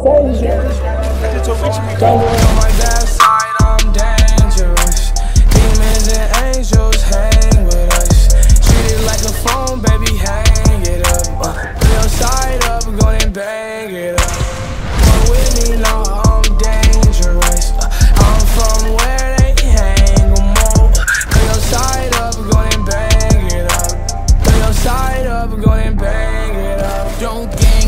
faze you. Don't go on my bad side, I'm dangerous. Demons and angels hang with us. Treat it like a phone, baby, hang it up. Put your side up, go and bang it up. Come with me now, I'm dangerous. I'm from where they hang them all. Put your side up, go and bang it up. Put your side up, go and bang it up. Don't game.